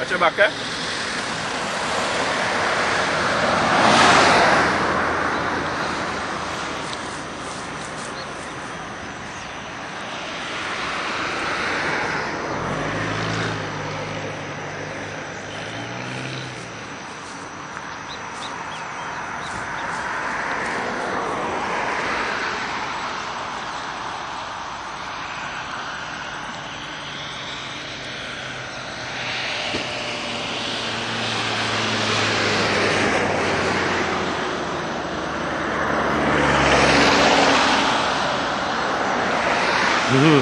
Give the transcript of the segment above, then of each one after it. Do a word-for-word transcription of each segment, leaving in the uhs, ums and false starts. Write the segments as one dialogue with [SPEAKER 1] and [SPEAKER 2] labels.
[SPEAKER 1] Watch your back, eh?
[SPEAKER 2] Mm-hmm.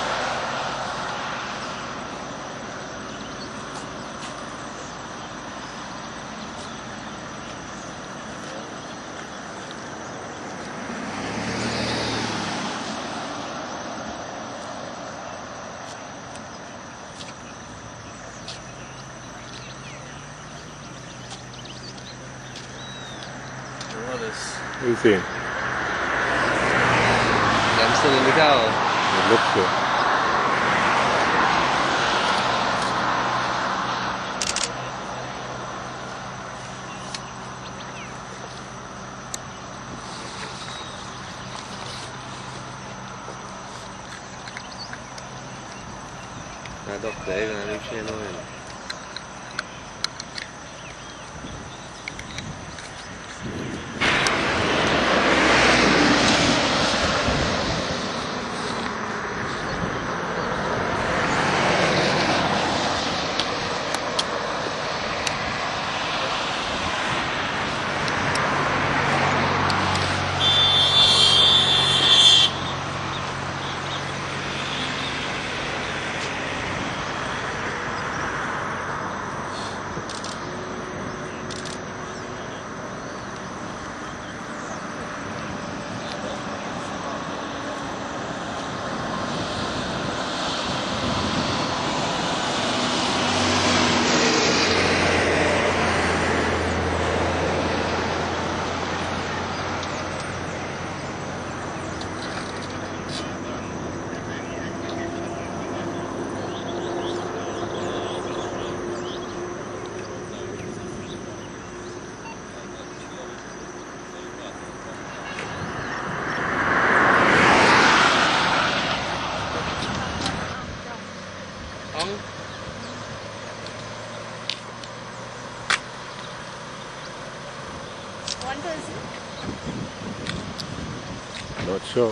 [SPEAKER 3] Hollis.
[SPEAKER 2] What are you saying?
[SPEAKER 3] I'm still in the car.
[SPEAKER 2] It looks good.
[SPEAKER 3] That doctor, you're gonna make sure you know him.
[SPEAKER 4] One person?
[SPEAKER 2] Not sure.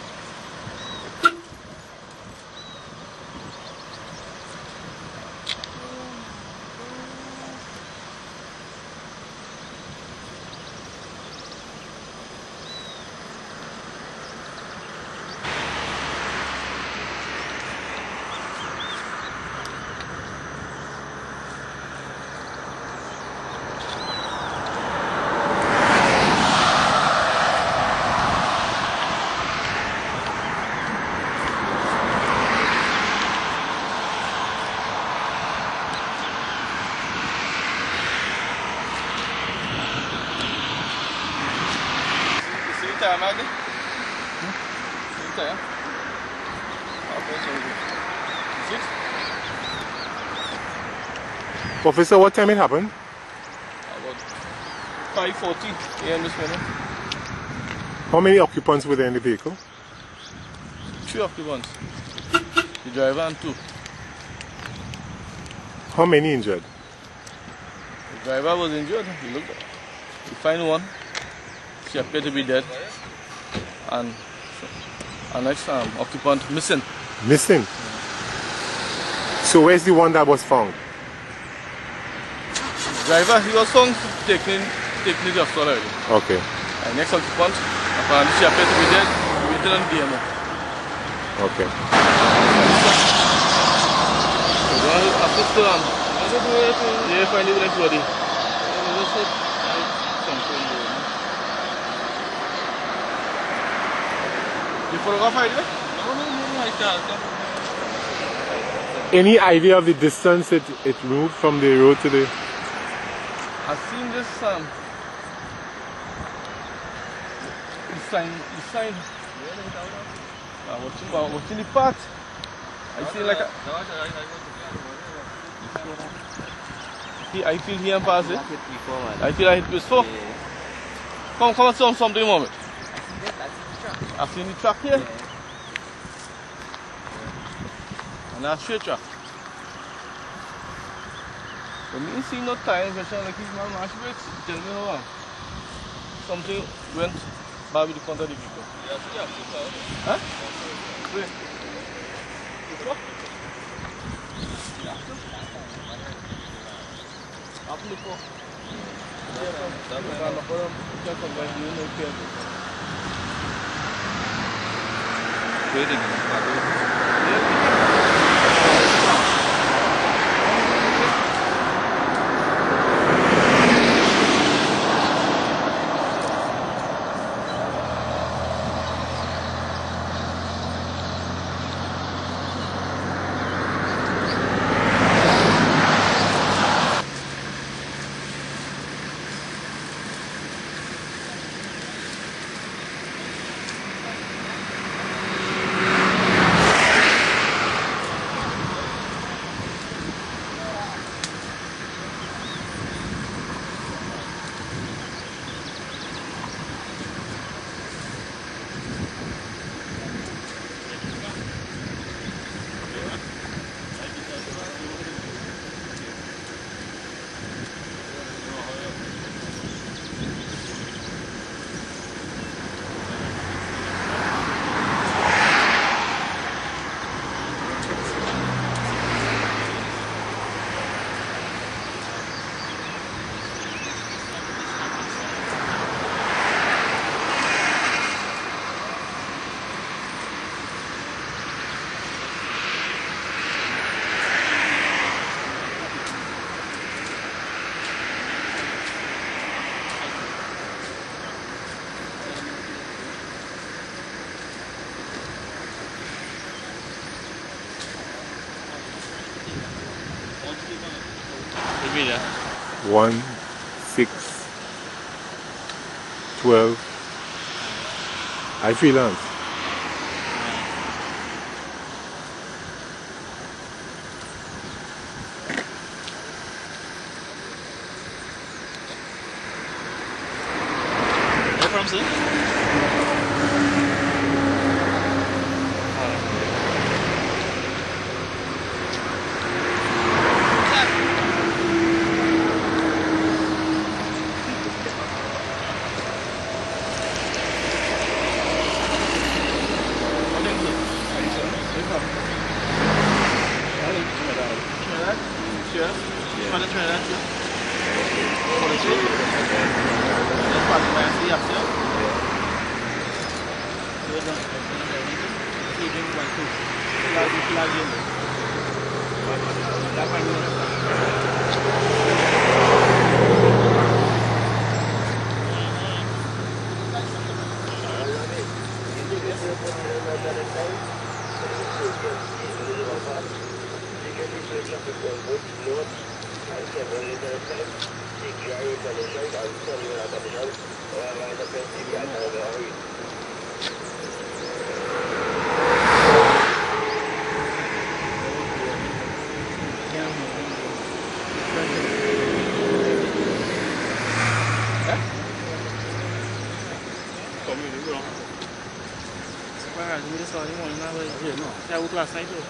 [SPEAKER 1] Maggie? Hmm? Yeah. Okay, so
[SPEAKER 2] Officer, what time it happened?
[SPEAKER 1] about five forty a m this morning.
[SPEAKER 2] How many occupants were there in the vehicle?
[SPEAKER 1] Three occupants. The driver and two.
[SPEAKER 2] How many injured?
[SPEAKER 1] The driver was injured. He looked. We find one. She appeared to be dead. And our next um, occupant missing.
[SPEAKER 2] Missing? Yeah. So where's the one that was found?
[SPEAKER 1] The driver, he was found taking taking to the hospital already.
[SPEAKER 2] Okay.
[SPEAKER 1] Our next occupant, apparently she appeared to be dead. We waited on D M O.
[SPEAKER 2] Okay.
[SPEAKER 1] After um, yeah, finally the next body. You photograph it? No, no, no, no, I can't.
[SPEAKER 2] Any idea of the distance it, it moved from the road to the...
[SPEAKER 1] I've seen this um the sign the sign uh, watching, uh, watching the path. I see like a he, I feel he and pass it.
[SPEAKER 3] Hit before, man.
[SPEAKER 1] I feel I hit before.
[SPEAKER 3] Yeah.
[SPEAKER 1] Come, come and some something moment.
[SPEAKER 3] Yes, that's the truck.
[SPEAKER 1] I've seen the track here.
[SPEAKER 3] Yeah.
[SPEAKER 1] And that's straight track. But me see no time question like he's my mash brakes. Tell me how. Something went bad with the front of the vehicle. Huh? Where? Up in the car.
[SPEAKER 2] One, six, twelve. I freelance.
[SPEAKER 3] Where from, sir? Last night, too.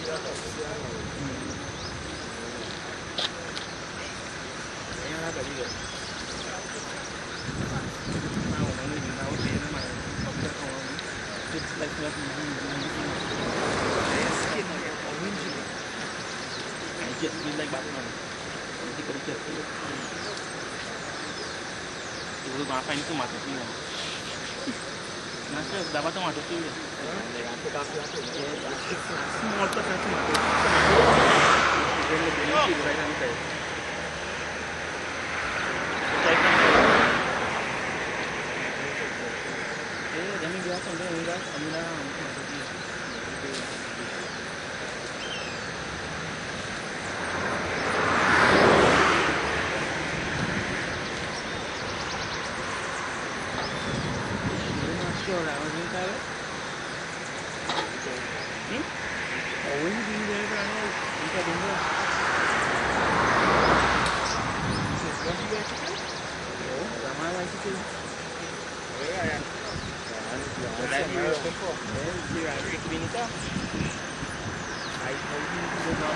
[SPEAKER 3] Dapat tomato too. Small tomato. Right hand side. Eh, then we got something in that. I'm gonna. Sama lah situ. Jangan jangan dia tempoh. Dia dia kini tak. Ai tahu ni tu dah.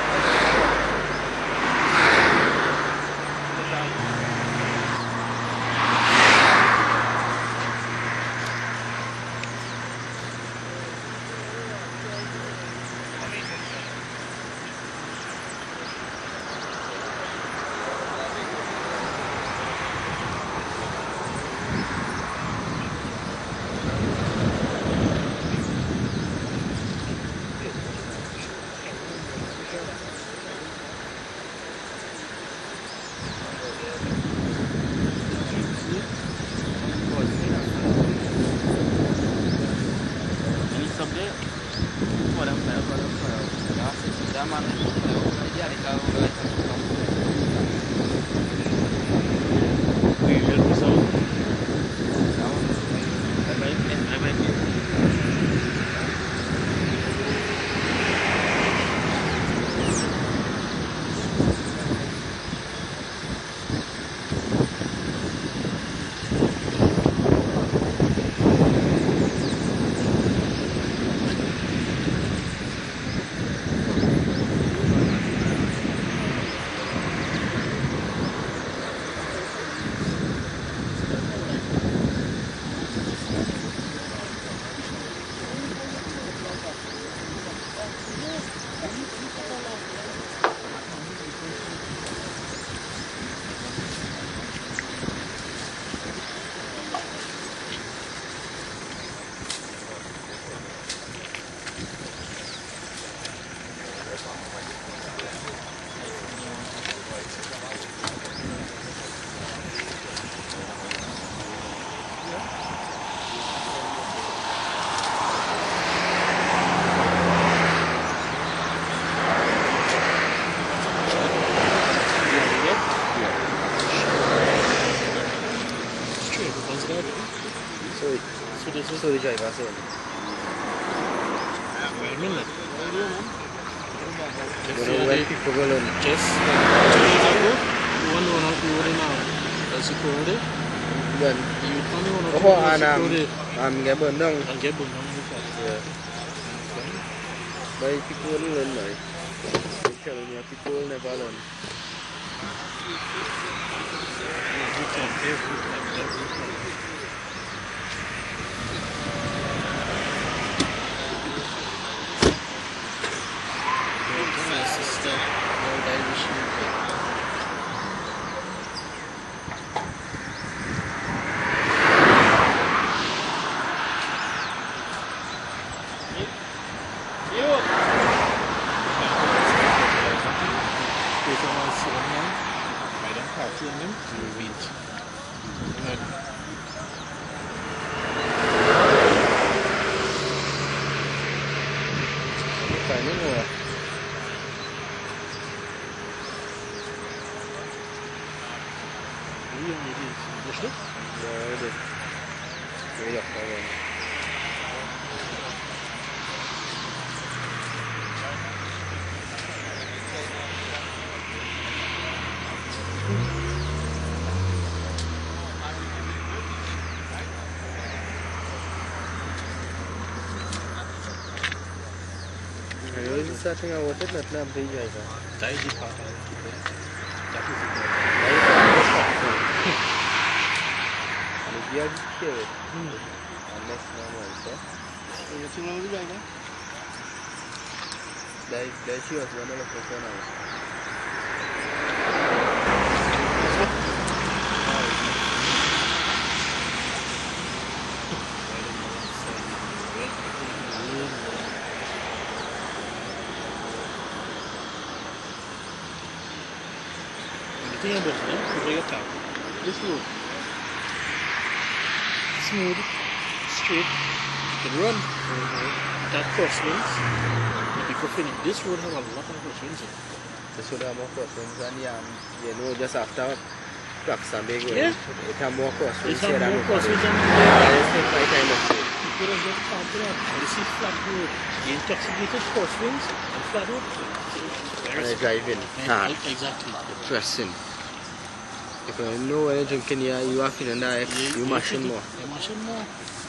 [SPEAKER 4] So the driver said.
[SPEAKER 3] Wait a minute.
[SPEAKER 4] You know when people go on.
[SPEAKER 3] Just two days ago, one one out over now. That's a code.
[SPEAKER 4] Then
[SPEAKER 3] You tell me one of
[SPEAKER 4] oh and um I'm get burned down.
[SPEAKER 3] I'll get one down.
[SPEAKER 4] Yeah. But people don't learn like. Telling you people never learn.
[SPEAKER 3] Every time, every time, every time. Sister, no dilution.
[SPEAKER 4] Starting out with it, not now big guys.
[SPEAKER 3] That is the part. That is the part.
[SPEAKER 4] And if you are here, unless normal, so.
[SPEAKER 3] You see what we got?
[SPEAKER 4] That that she was one of the first one out.
[SPEAKER 3] Think about it, you bring a tap. This road. Smooth, straight, you can run. Mm-hmm. That crosswinds, if you go finish. This road has a lot of crosswinds in it.
[SPEAKER 4] This road has more crosswinds and yeah, you know, just after Cracks and Big Way,
[SPEAKER 3] yeah.
[SPEAKER 4] It has more crosswinds.
[SPEAKER 3] It has more crosswinds than
[SPEAKER 4] Let's take my time of it.
[SPEAKER 3] You could have just found it up. You see flat road, the intoxicated crosswinds and flat road.
[SPEAKER 4] And I drive in.
[SPEAKER 3] Yeah, exactly.
[SPEAKER 4] Pressing. If you know when you're drinking here, you are feeling that you're mashing more.
[SPEAKER 2] You're mashing more.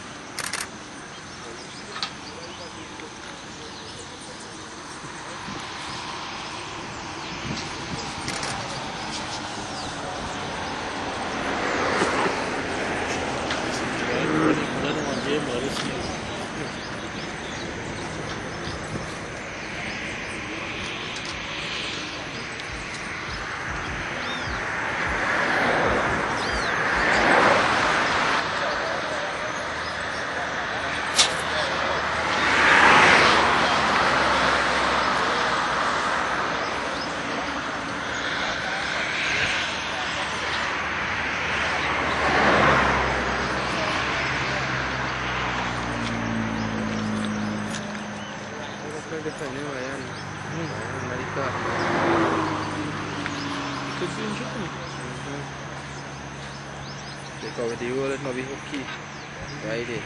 [SPEAKER 4] Because the roll it might be hooky. Right there.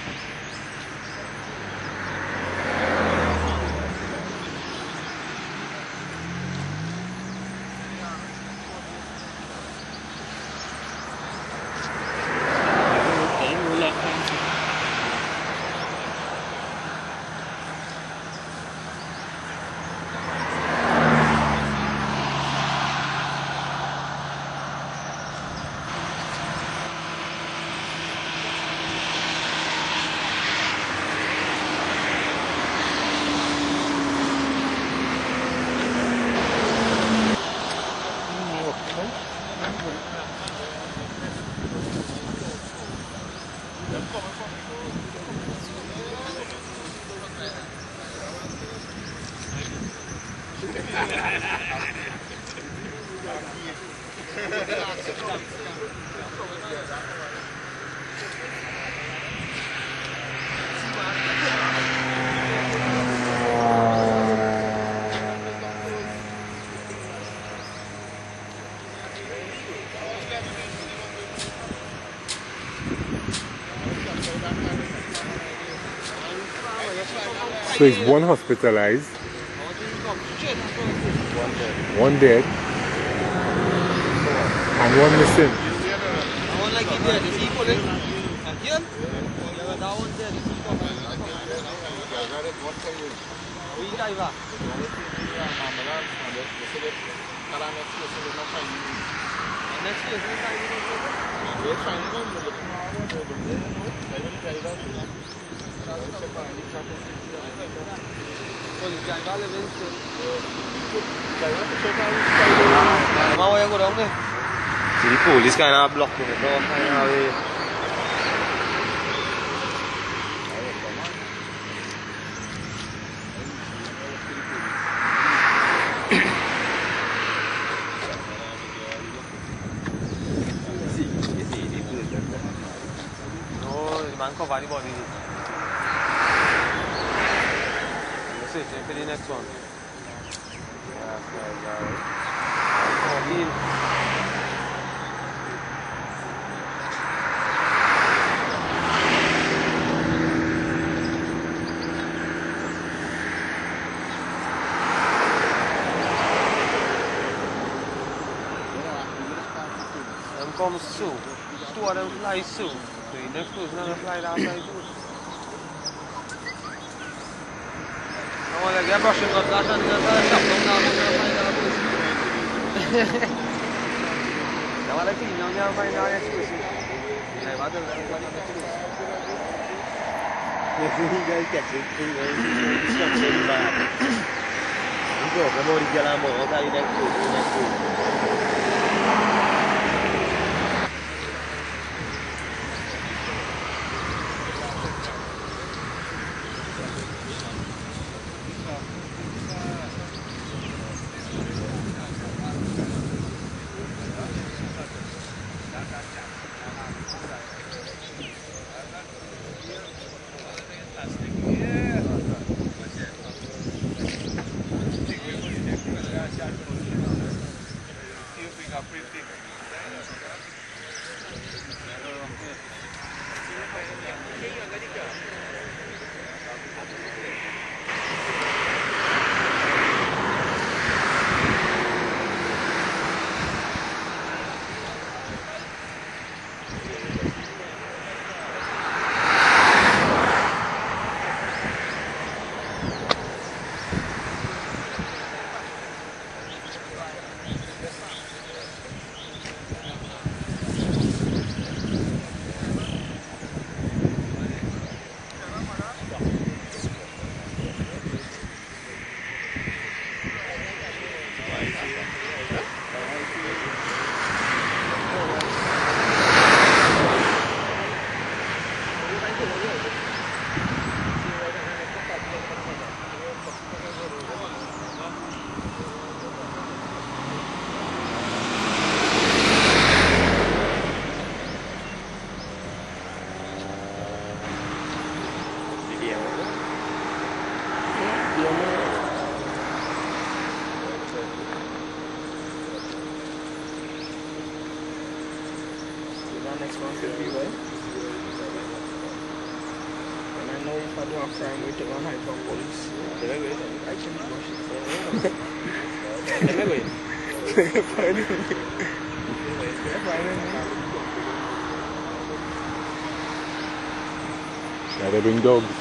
[SPEAKER 2] So is one hospitalized,
[SPEAKER 4] One dead.
[SPEAKER 2] one dead, and one missing.
[SPEAKER 3] One like he dead, is he pulling? And here? Yeah, that one dead, is he coming? We drive up. Next year,
[SPEAKER 4] The police kind of blocking it off kind of way. No, the man covered the body. Let's see, for the next one. Yeah, yeah, yeah. Come soon. Two of them fly soon. The next person gonna fly that side too. I want to get brushing up that and then shop down now and find out person. I want to clean down there and find out next person. I want to find out next person. You guys catch it. It's not so bad. You go, come on, get on board. I'll tell you next person. Next person.
[SPEAKER 3] my friend with the one high from police. I can wash it. Let me wait.
[SPEAKER 2] Yeah, they bring dogs.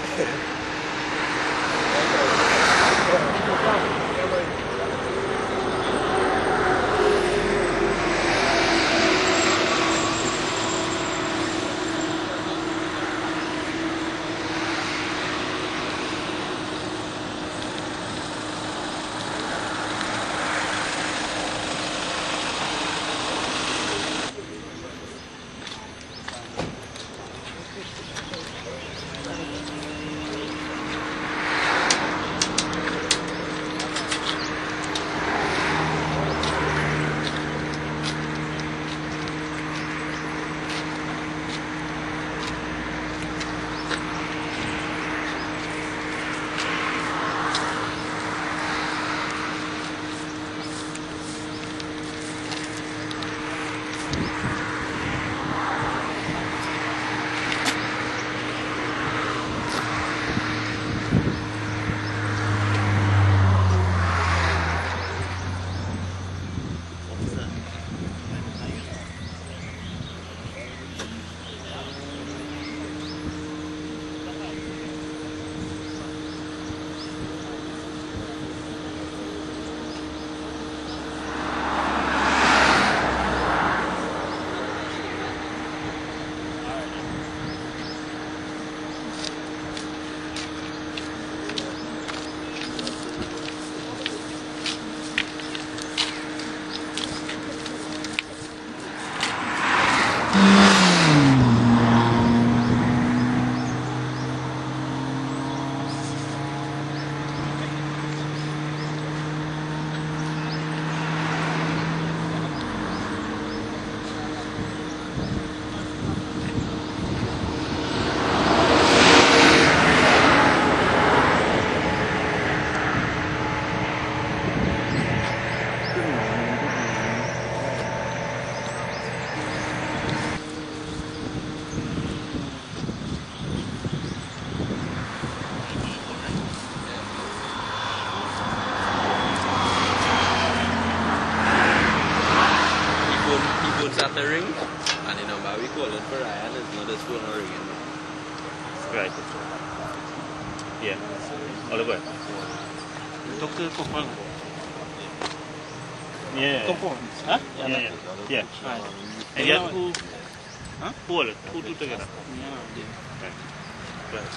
[SPEAKER 5] At the ring, and the number we call it for Ryan is not this phone or ringing.
[SPEAKER 6] Right. Yeah. Oliver. Talk to the couple. Yeah.
[SPEAKER 3] Couple.
[SPEAKER 6] Huh? Yeah, yeah. Yeah. Right. And yet who? Huh? Who all? Who two together?
[SPEAKER 3] Yeah.
[SPEAKER 6] Right. Right.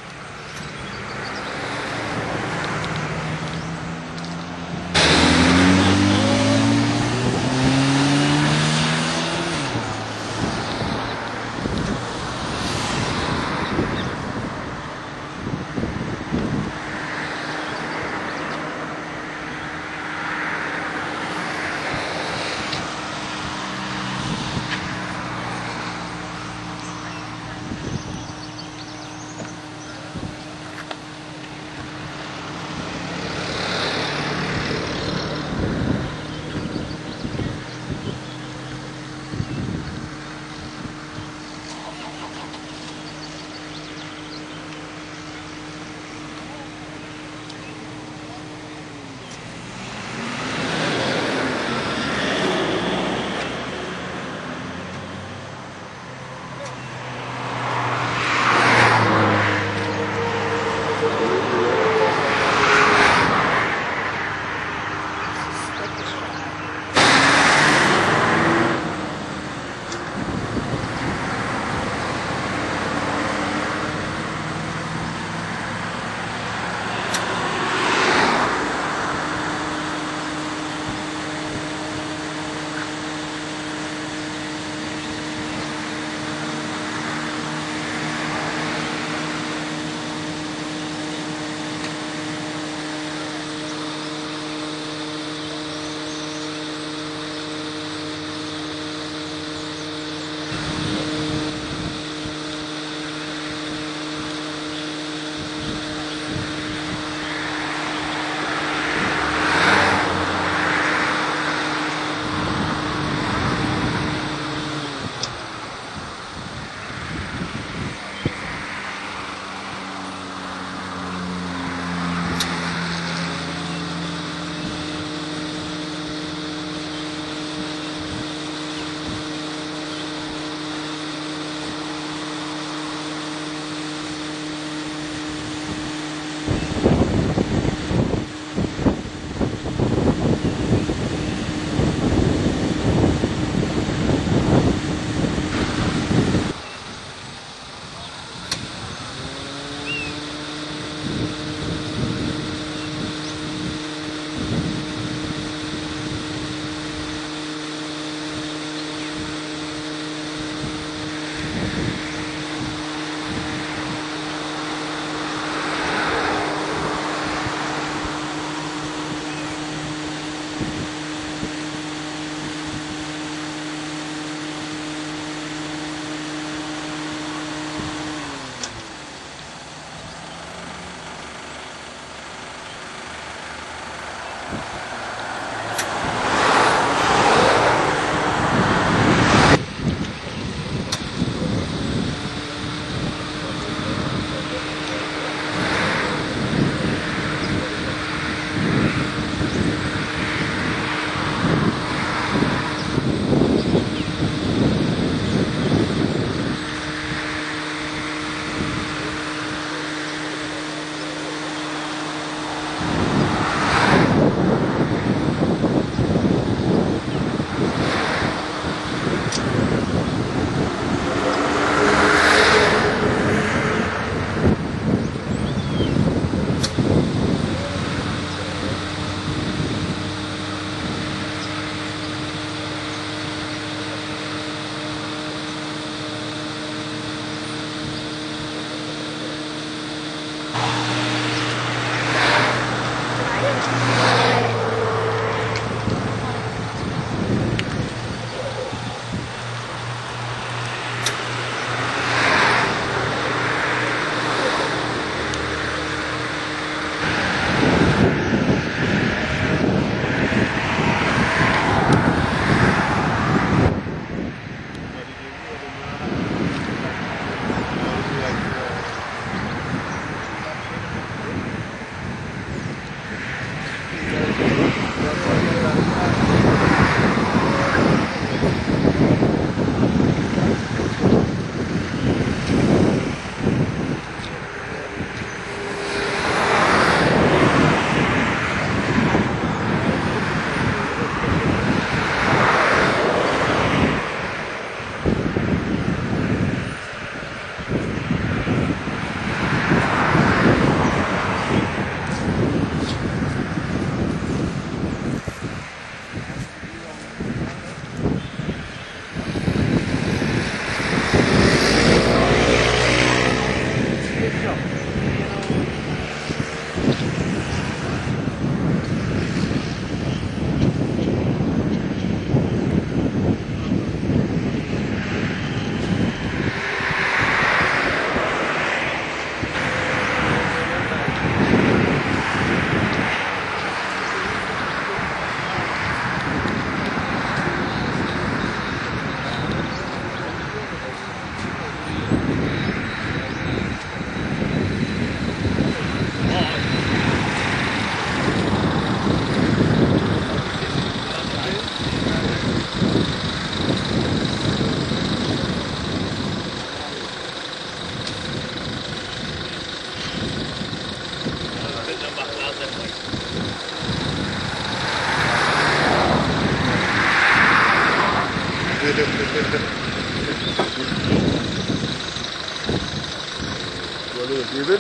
[SPEAKER 1] David?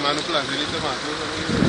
[SPEAKER 7] man who planted the tomatoes.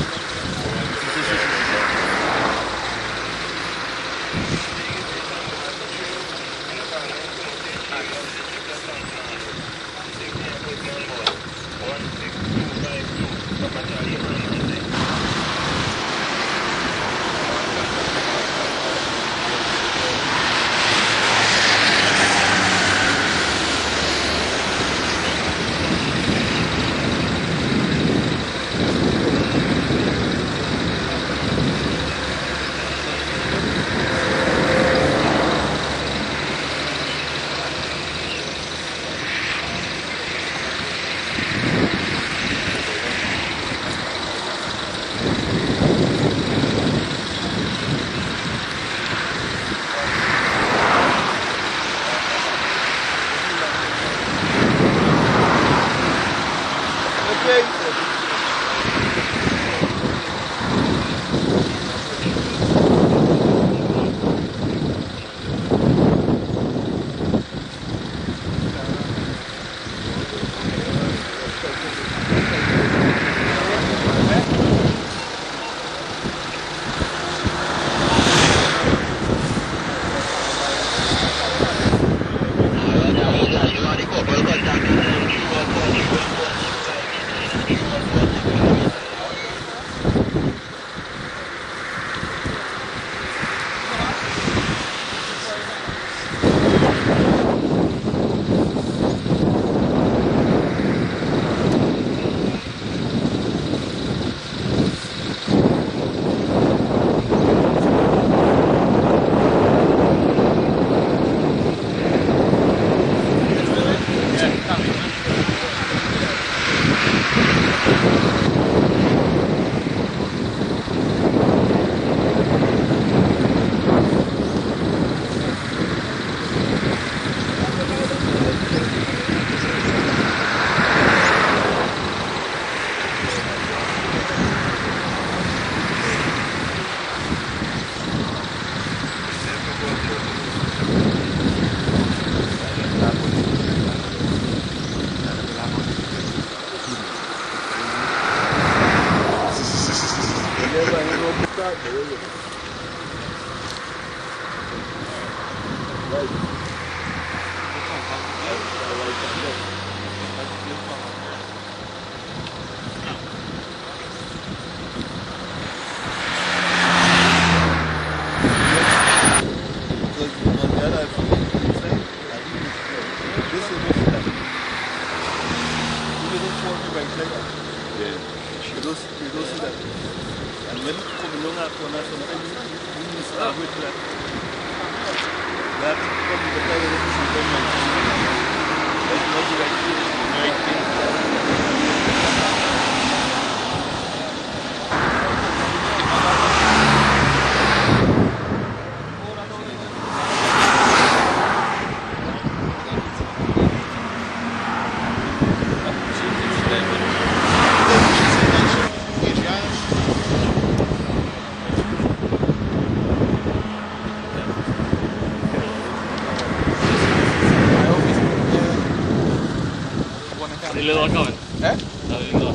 [SPEAKER 1] Dile dos acá, ¿eh? Dale dos.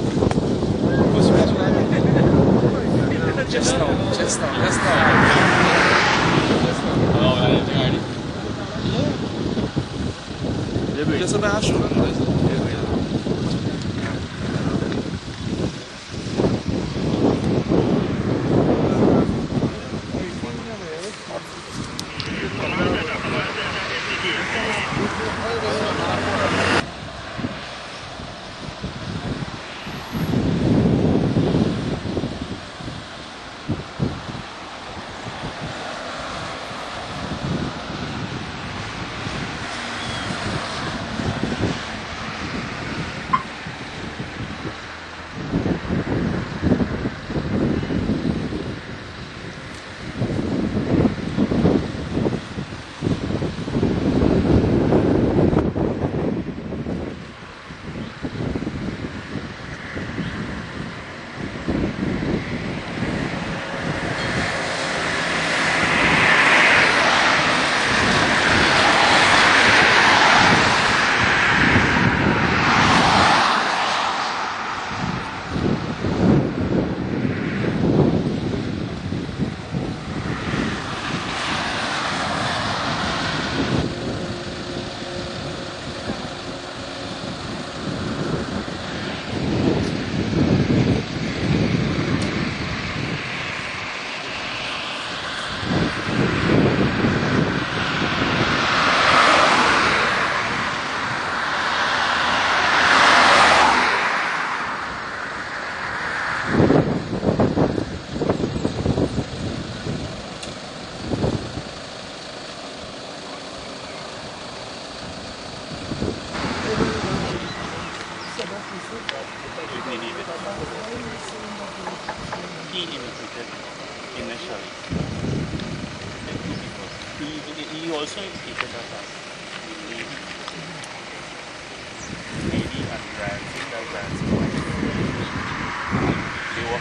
[SPEAKER 1] Just now, just now, just now. No, I didn't think I did. Just a bash.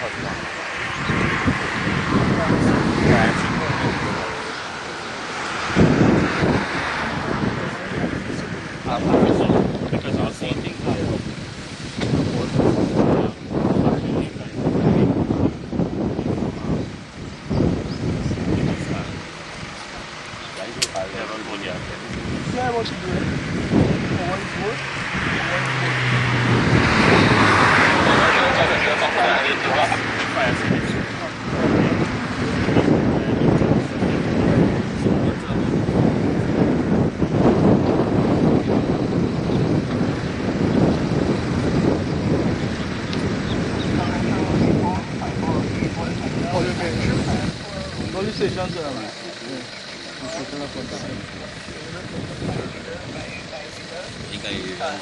[SPEAKER 6] Because I'll see things happen.
[SPEAKER 1] Yeah, what you doing? What is work? Police station, sir.
[SPEAKER 5] You can hear that.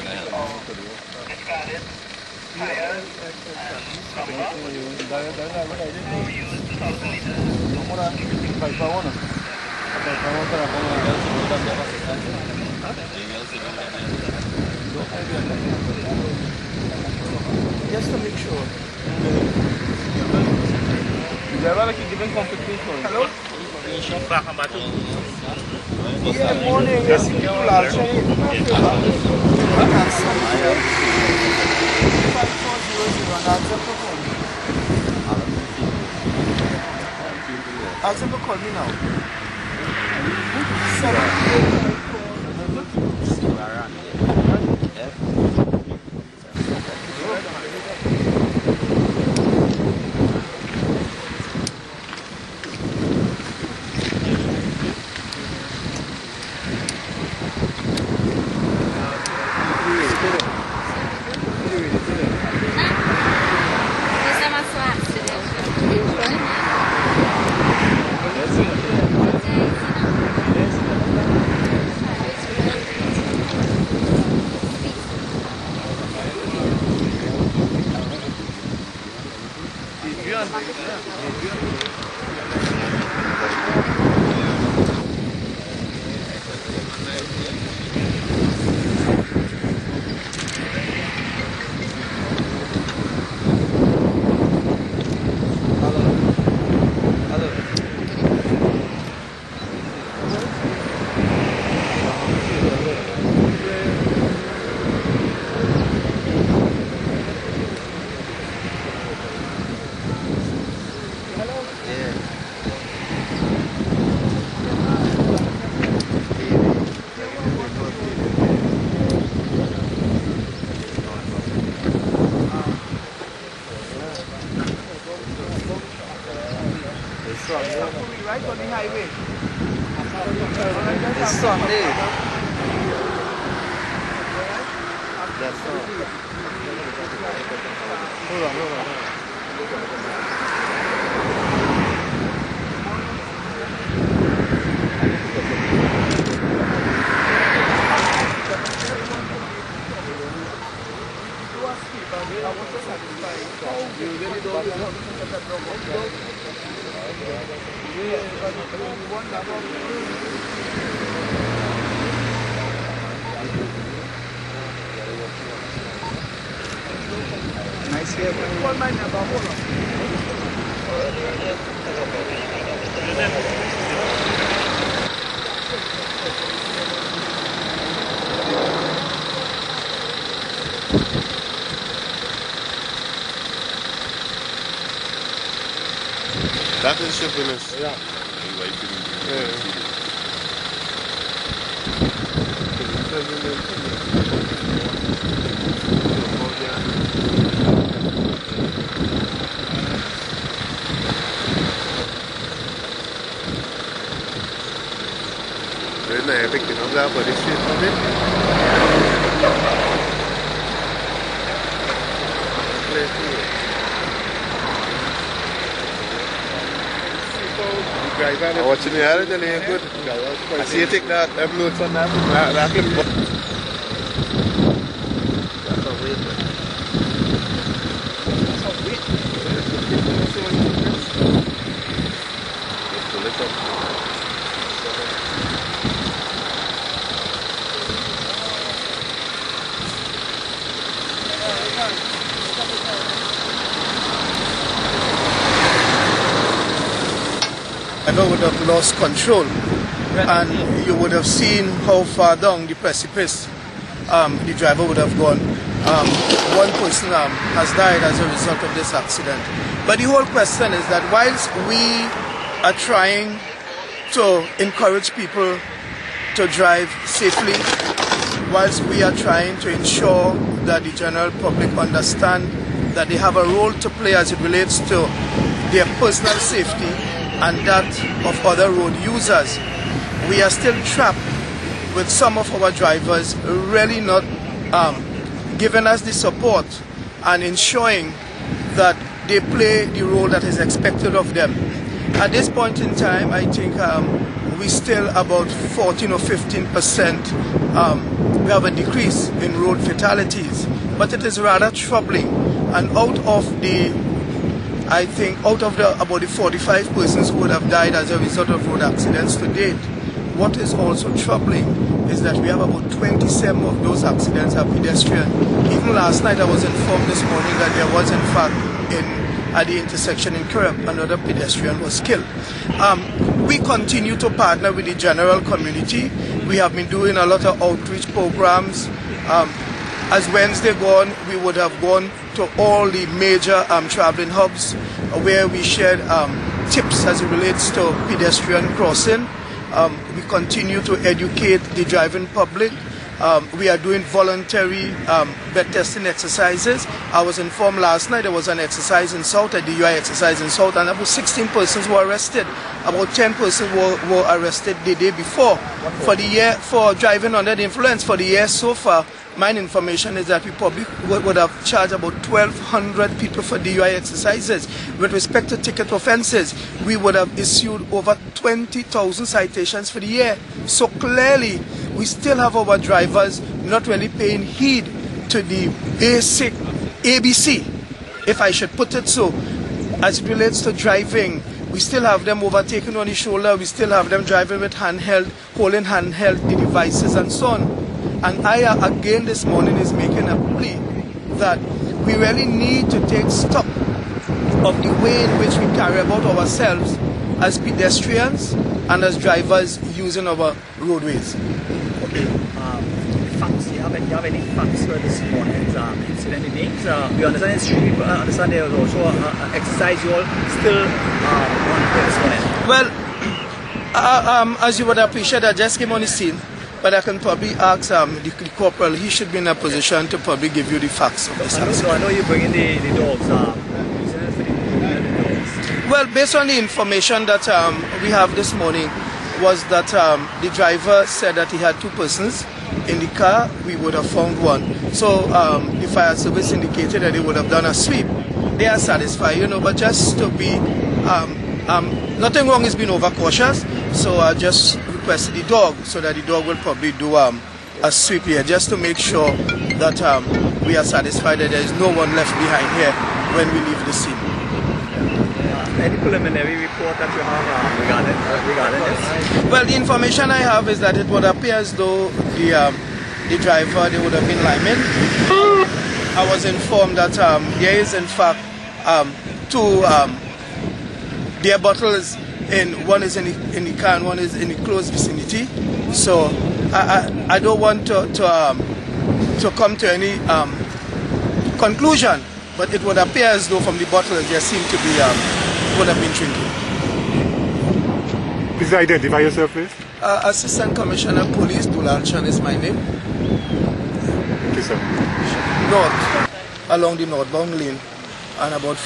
[SPEAKER 1] Just to make sure. The driver like giving competition. Hello? Yeah, morning. Yes, you are saying. Ask him to call me now. Right on the highway.
[SPEAKER 3] It's Sunday. That's all. Hold on, hold on, hold on. Nice here. One man about
[SPEAKER 7] That is shipping us.
[SPEAKER 3] Yeah.
[SPEAKER 7] Yeah. Đến này phải kiểm tra bởi đi xuyên không biết. Lên đi. I'm watching the other day, good. I see you take that upload on that, that clip. That's a weight. That's a weight. Let's pull it up.
[SPEAKER 8] driver would have lost control, and you would have seen how far down the precipice um, the driver would have gone. Um, one person um, has died as a result of this accident. But the whole question is that whilst we are trying to encourage people to drive safely, whilst we are trying to ensure that the general public understand that they have a role to play as it relates to their personal safety and that of other road users, we are still trapped with some of our drivers really not um, giving us the support and ensuring that they play the role that is expected of them. At this point in time, I think um, we still about fourteen or fifteen percent um, we have a decrease in road fatalities, but it is rather troubling. And out of the, I think, out of the about the forty-five persons who would have died as a result of road accidents to date, what is also troubling is that we have about twenty-seven of those accidents are pedestrian. Even last night I was informed this morning that there was in fact in at the intersection in Kirk, another pedestrian was killed. Um, we continue to partner with the general community. We have been doing a lot of outreach programs. Um, as Wednesday gone, we would have gone to all the major um, traveling hubs uh, where we shared um, tips as it relates to pedestrian crossing. Um, we continue to educate the driving public. Um, we are doing voluntary um, bed testing exercises. I was informed last night there was an exercise in South, a D U I exercise in South, and about sixteen persons were arrested. About ten persons were, were arrested the day before. For the year, for driving under the influence, for the year so far, my information is that we probably would have charged about twelve hundred people for D U I exercises. With respect to ticket offences, we would have issued over twenty thousand citations for the year. So clearly, we still have our drivers not really paying heed to the basic A B C, if I should put it so. As it relates to driving, we still have them overtaken on the shoulder, we still have them driving with handheld, holding handheld the devices and so on. And I, uh, again this morning, is making a plea that we really need to take stock of the way in which we carry about ourselves as pedestrians and as drivers using our roadways.
[SPEAKER 3] Okay. Um, facts, you have any, you have any facts for this morning's um, incident in names? Uh, we understand it's three people, I understand there was also an exercise you all still um, on this morning.
[SPEAKER 8] Well, uh, um, as you would appreciate, I just came on the scene. But I can probably ask um, the, the corporal, he should be in a position to probably give you the facts of this.
[SPEAKER 3] I know, so I know you're bringing the, the dogs. Um, for the, the dogs.
[SPEAKER 8] Well, based on the information that um, we have this morning, was that um, the driver said that he had two persons in the car. We would have found one. So um, the fire service indicated that they would have done a sweep. They are satisfied, you know, but just to be, um, um, nothing wrong is being overcautious. So I just requested the dog so that the dog will probably do um, a sweep here just to make sure that um, we are satisfied that there is no one left behind here when we leave the scene.
[SPEAKER 3] Uh, any preliminary report that you have uh, regarding, uh, regarding this?
[SPEAKER 8] Well, the information I have is that it would appear as though the, um, the driver, they would have been linemen. I was informed that um, there is in fact um, two um, beer bottles. And one is in the, in the car and one is in the close vicinity. So I, I, I don't want to to, um, to come to any um, conclusion, but it would appear as though from the bottles there seemed to be um, would have been drinking.
[SPEAKER 2] Please identify yourself, please.
[SPEAKER 8] Uh, Assistant Commissioner Police Dulal Chan is my name.
[SPEAKER 2] Okay, sir.
[SPEAKER 8] North, along the northbound lane, and about.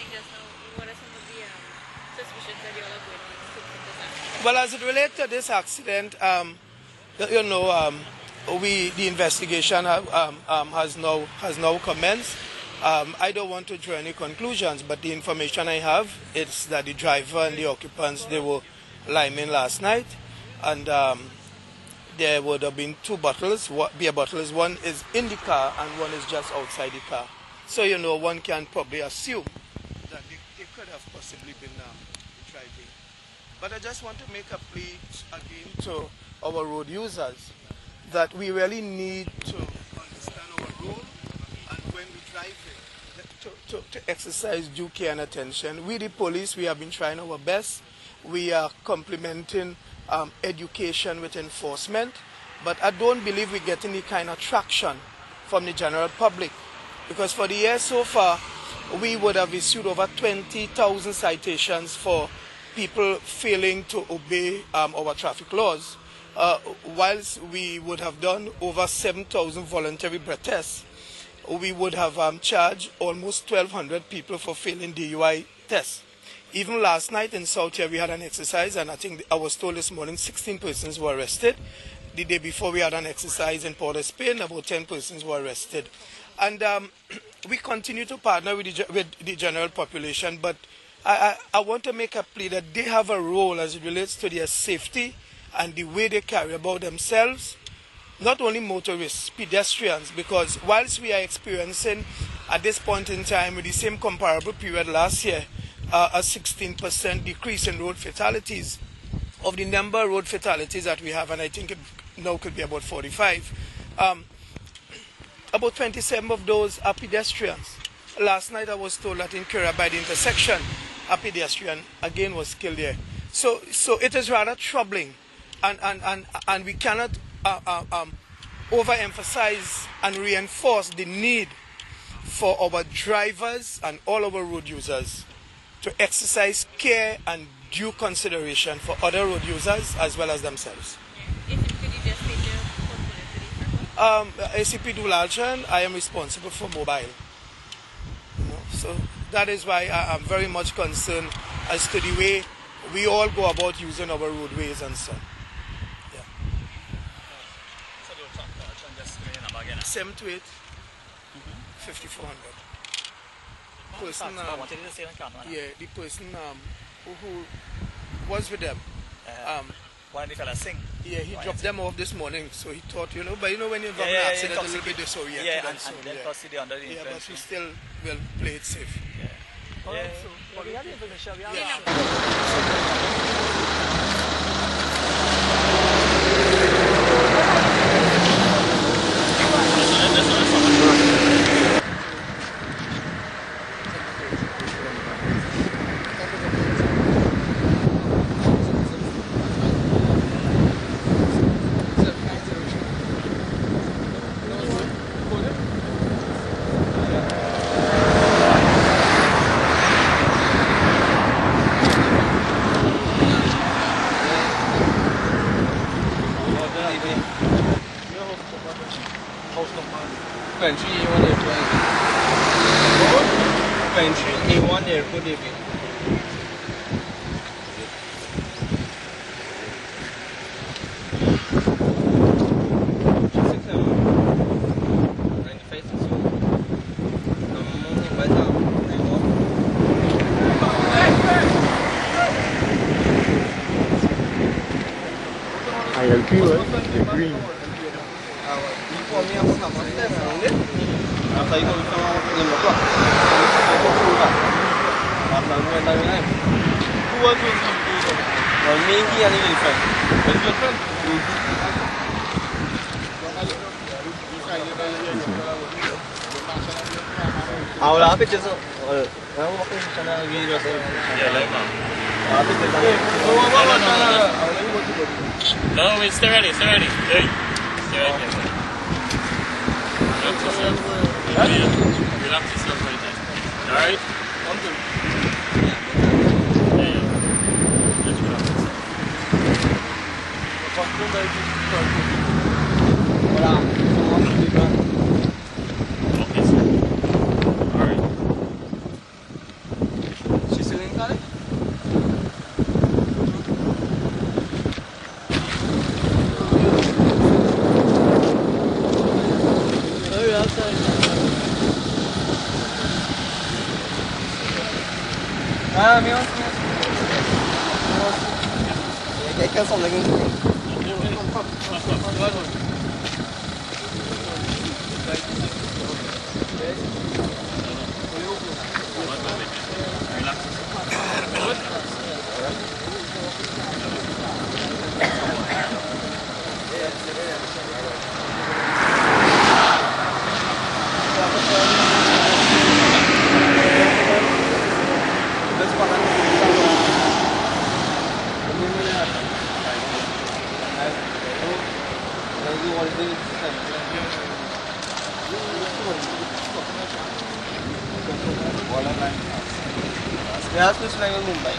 [SPEAKER 8] Well, as it relates to this accident, um, you know, um, we the investigation have, um, um, has now has now commenced. Um, I don't want to draw any conclusions, but the information I have is that the driver and the occupants, they were linemen last night, and um, there would have been two bottles, beer bottles. One is in the car and one is just outside the car. So you know, one can probably assume that they, they could have possibly been um, driving. But I just want to make a plea again to our road users that we really need to understand our role, and when we drive it, to, to, to exercise due care and attention. We the police, we have been trying our best, we are complementing um, education with enforcement, but I don't believe we get any kind of traction from the general public, because for the year so far, we would have issued over twenty thousand citations for people failing to obey um, our traffic laws, uh, whilst we would have done over seven thousand voluntary breath tests. We would have um, charged almost twelve hundred people for failing D U I tests. Even last night in South here, we had an exercise, and I think I was told this morning sixteen persons were arrested. The day before, we had an exercise in Port of Spain, about ten persons were arrested. And um, we continue to partner with the, with the general population, but I, I, I want to make a plea that they have a role as it relates to their safety and the way they carry about themselves. Not only motorists, pedestrians, because whilst we are experiencing at this point in time with the same comparable period last year, uh, a sixteen percent decrease in road fatalities, of the number of road fatalities that we have, and I think it now could be about forty-five, um, about twenty-seven of those are pedestrians. Last night I was told that in Kira by the intersection, a pedestrian again was killed there. So, so it is rather troubling, and, and, and, and we cannot Uh, uh, um, overemphasize and reinforce the need for our drivers and all our road users to exercise care and due consideration for other road users as well as themselves. Um, A C P Dulalchan, I am responsible for mobile. You know, so that is why I am very much concerned as to the way we all go about using our roadways and so on. seven to eight, fifty-four hundred. Person, um, yeah, the person um, who, who was with them. Um,
[SPEAKER 3] One of the fellas sing.
[SPEAKER 8] Yeah, he dropped them off this morning, so he thought, you know, but you know when you're involved
[SPEAKER 3] yeah,
[SPEAKER 8] in an
[SPEAKER 3] yeah,
[SPEAKER 8] accident,
[SPEAKER 3] yeah,
[SPEAKER 8] a little bit disoriented.
[SPEAKER 3] Yeah, and,
[SPEAKER 8] and, so,
[SPEAKER 3] and then
[SPEAKER 8] yeah.
[SPEAKER 3] plus the under the
[SPEAKER 8] Yeah,
[SPEAKER 3] influence.
[SPEAKER 8] but we still will play it safe.
[SPEAKER 3] Yeah.
[SPEAKER 8] All
[SPEAKER 3] Yeah.
[SPEAKER 8] right, so
[SPEAKER 3] Well, we have the information. We have
[SPEAKER 8] Yeah.
[SPEAKER 2] I agree with the green.
[SPEAKER 4] Ahora que eso, vamos a hacer video.
[SPEAKER 6] No, wait, stay ready, stay ready. Stay, stay right there. Relax yourself. Yeah, relax yourself right there. Alright? One, two. Yeah, yeah. Just relax yourself. Okay, sir. Alright.
[SPEAKER 4] She's still in college? Ah, mi amor. Hay que hacer algo. Yeah, this line in Mumbai.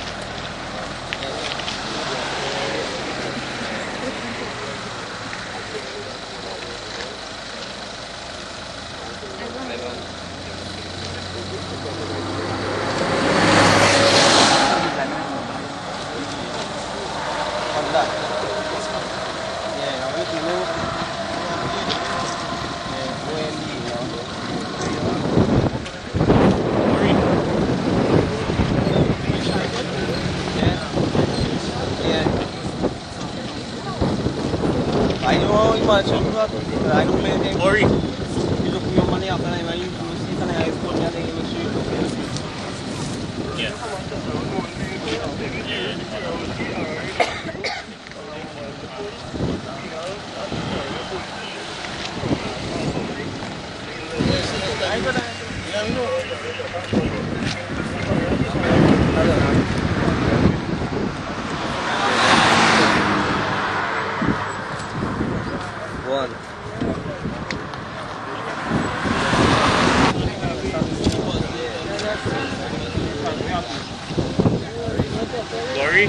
[SPEAKER 4] I know imagine that I don't play them. Ori. You look your money after I when you see can I put that in the street.
[SPEAKER 6] Yeah.
[SPEAKER 4] One.
[SPEAKER 6] Glory.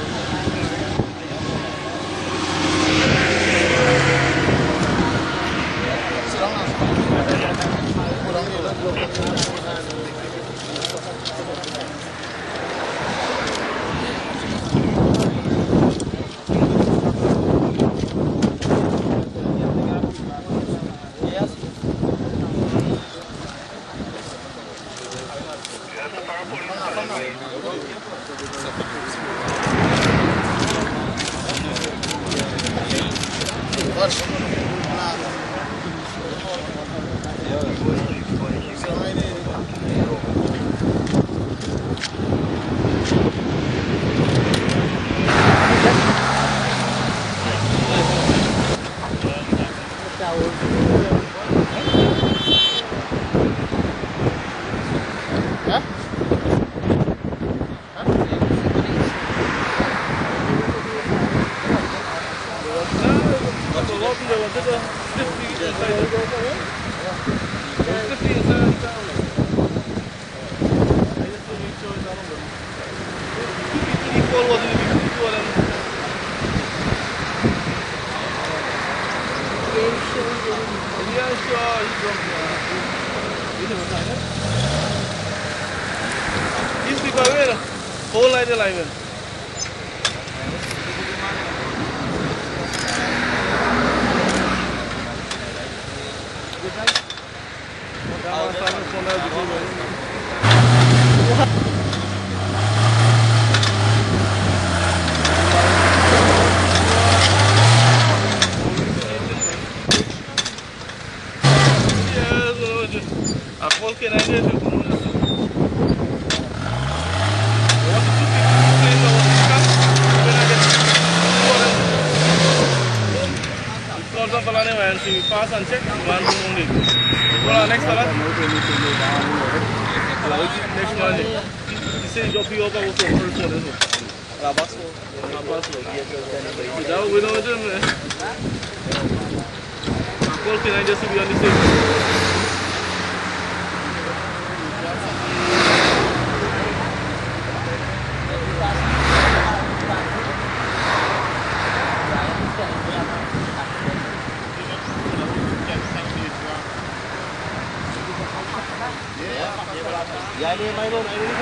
[SPEAKER 1] These people are there. Whole night alive. Pass and check one only. Well, next one. Next one. This is your P O for first one. Rabaso. Rabaso. Now we know them. Call can I just be on the same?
[SPEAKER 4] Yeah, I my own. I really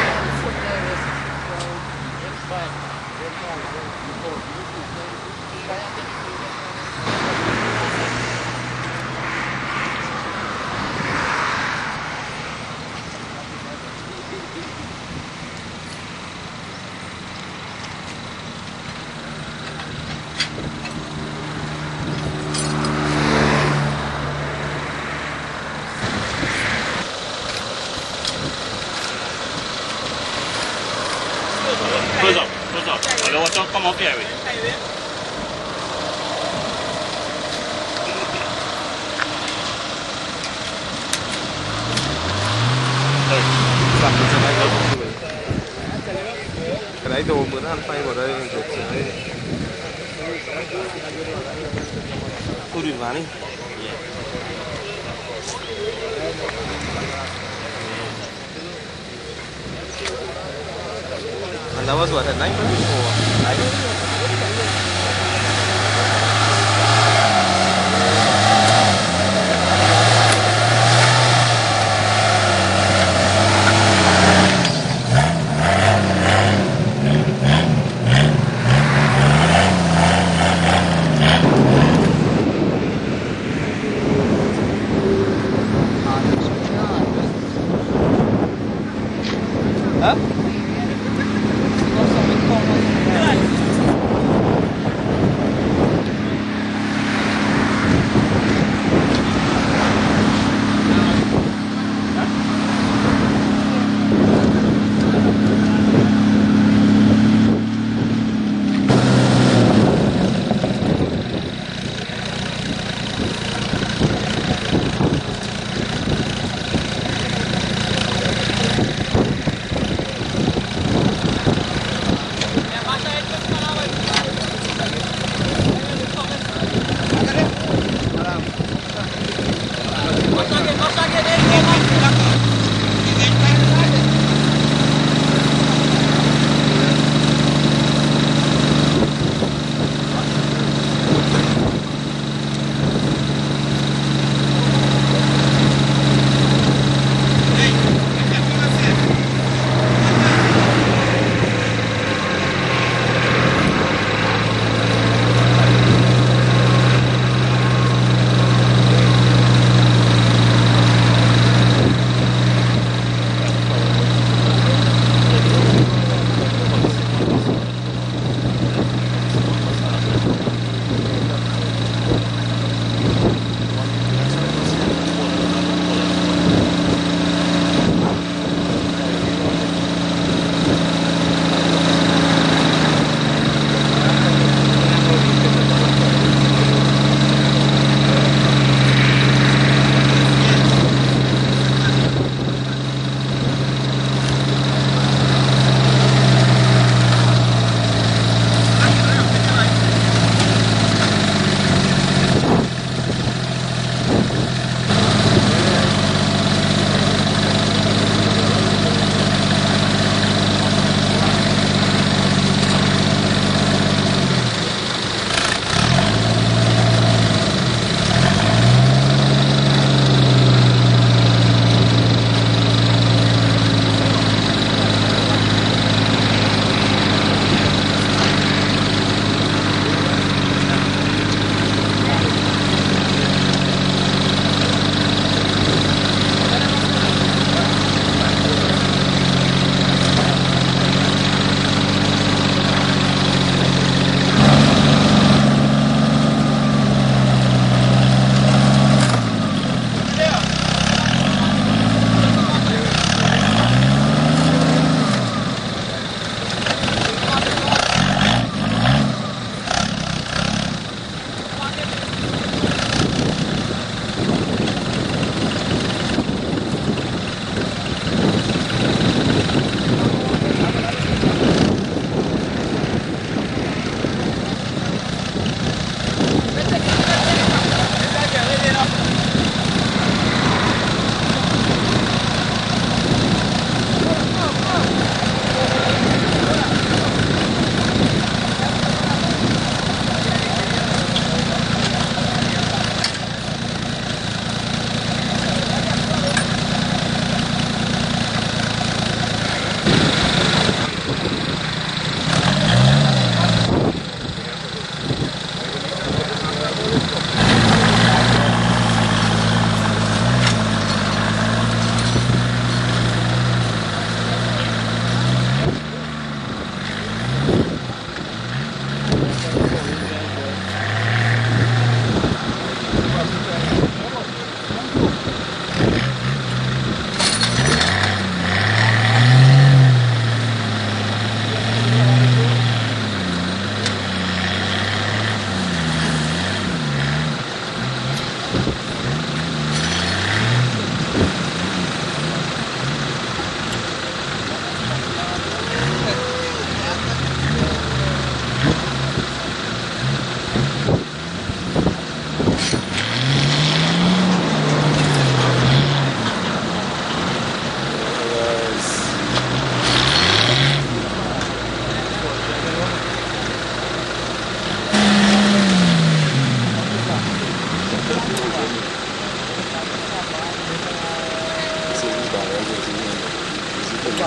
[SPEAKER 6] Close up, close up. I don't want to come up here with it.
[SPEAKER 7] Cái đấy đồ muốn ăn phay vào đây rồi đấy.
[SPEAKER 4] Cô đừng vào đi. that was what, at night or?
[SPEAKER 3] Huh?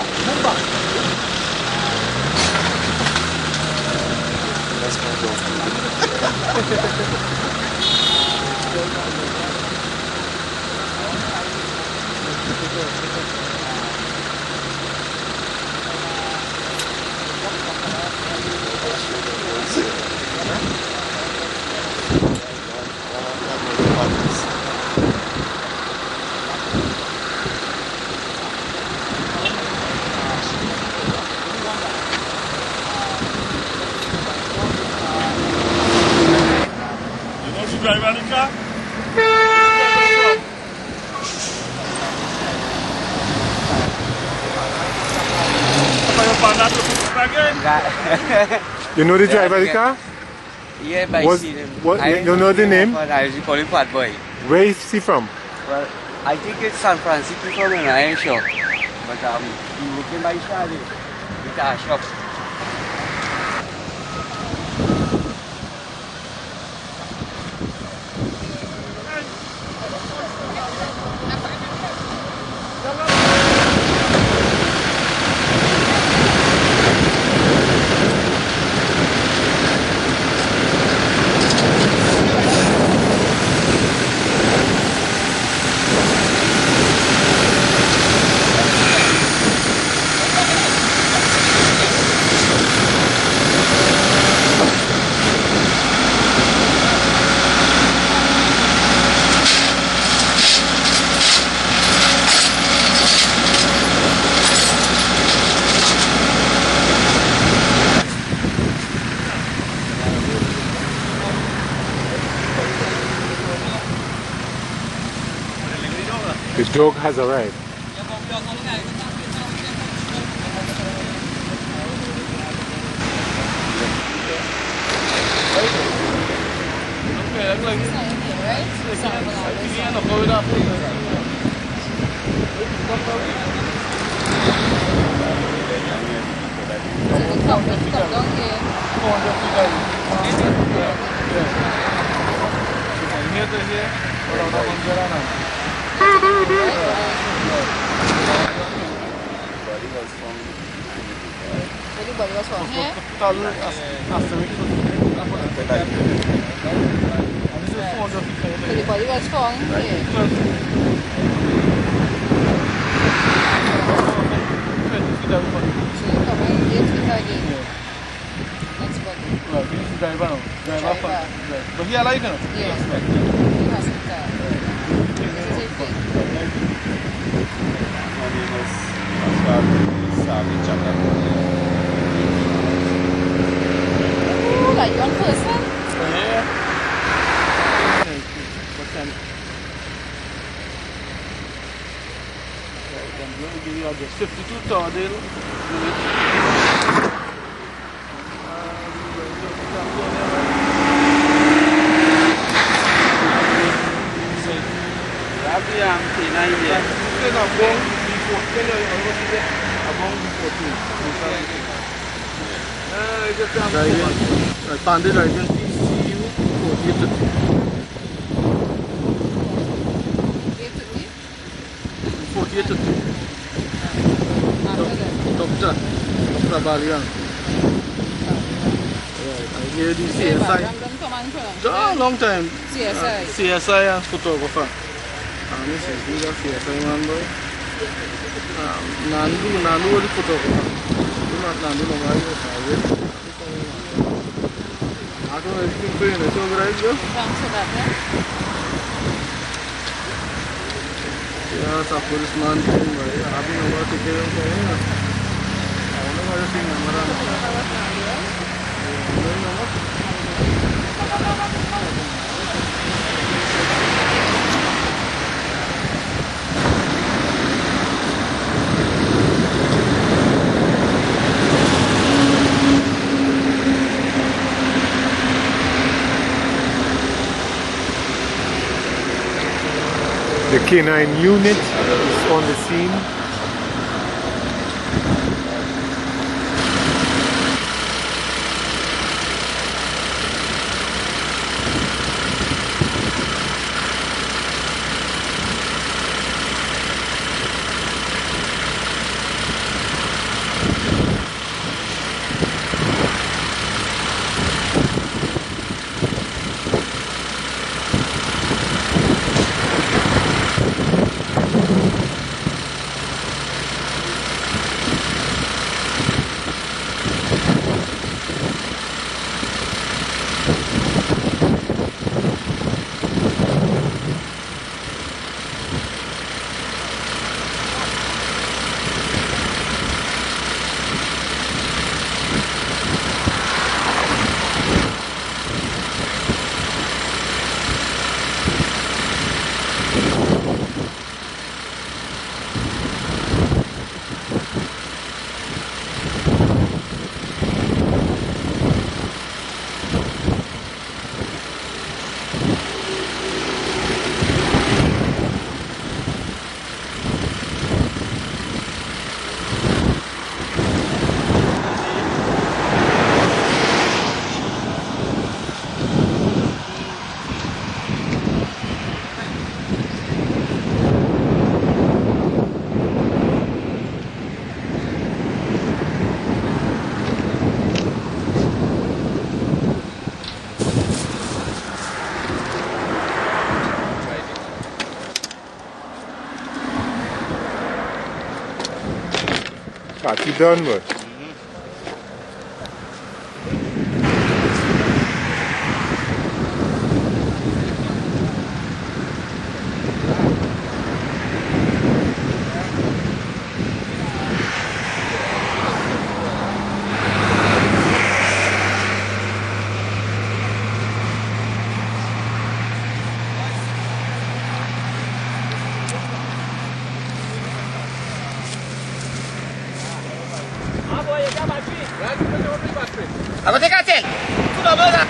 [SPEAKER 3] Remember, remember.
[SPEAKER 7] That's my dog.
[SPEAKER 6] Drive around the car?
[SPEAKER 2] You know the driver of the car?
[SPEAKER 4] Yeah, but
[SPEAKER 2] Was-
[SPEAKER 4] I see him.
[SPEAKER 2] what-
[SPEAKER 4] I
[SPEAKER 2] you know the name?
[SPEAKER 4] But I usually call him Fat Boy.
[SPEAKER 2] Where is he from?
[SPEAKER 4] Well, I think it's San Francisco from him, I ain't sure. But um, he working by Charlie with our shop.
[SPEAKER 2] The dog has arrived.
[SPEAKER 9] Everybody was from here.
[SPEAKER 1] So
[SPEAKER 9] The body was found here. So you come and get it again. Next body.
[SPEAKER 1] Right, this is driver now. Driver
[SPEAKER 9] Driver.
[SPEAKER 1] from- right. But he alive now?
[SPEAKER 9] Yes. The hospital. This is it.
[SPEAKER 7] My name is Sally Chaka.
[SPEAKER 9] Ooh, like one person.
[SPEAKER 1] Yeah. Percent. Right, I'm going to give you address. fifty-two Tordale. Pandit Driving P C U forty-eight. forty-eight. Doctor. Doctor Balian. Right, I hear the C S I. Oh, long time.
[SPEAKER 9] C S I.
[SPEAKER 1] Uh, C S I and photographer. And this is the C S I man boy. Um, Nandu, Nandu was the photographer. Do not Nandu no more. I don't know if you can it's over right here.
[SPEAKER 9] Thanks for that, eh?
[SPEAKER 1] Yeah, it's a policeman thing, but yeah, I've been over to get him for him. I don't know what you're saying, I'm
[SPEAKER 2] The K nine unit is on the scene. Party done, but.
[SPEAKER 3] Aku take a ten. Put on that.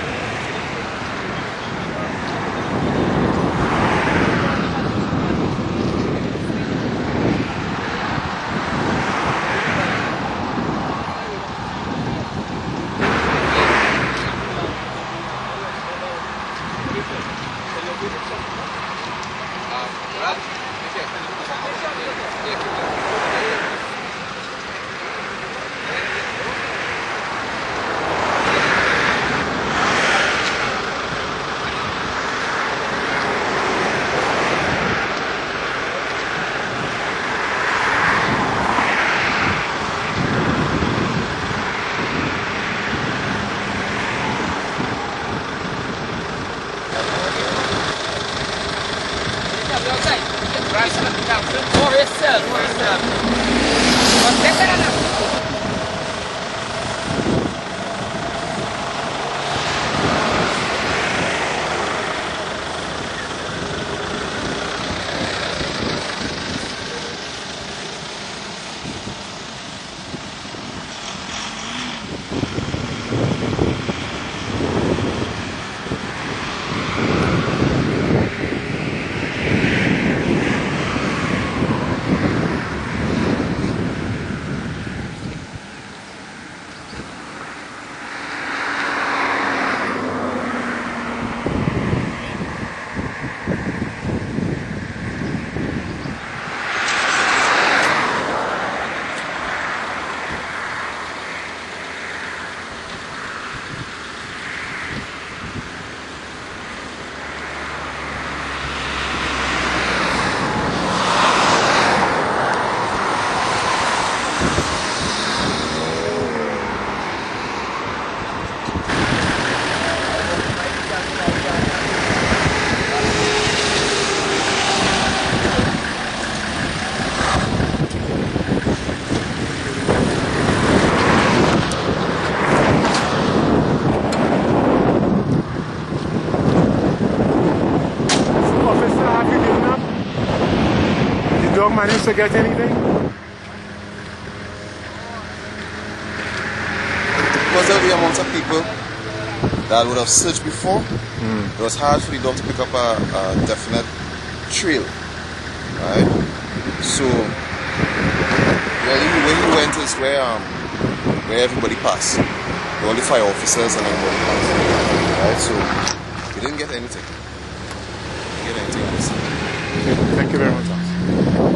[SPEAKER 2] Managed to get anything?
[SPEAKER 10] Because of the amount of people that would have searched before, mm. it was hard for the dog to pick up a, a definite trail, right? So really where he went is where um where everybody passed. All the fire officers and everybody passed. Right? So we didn't get anything. We didn't get anything else.
[SPEAKER 2] Okay. Thank you very much.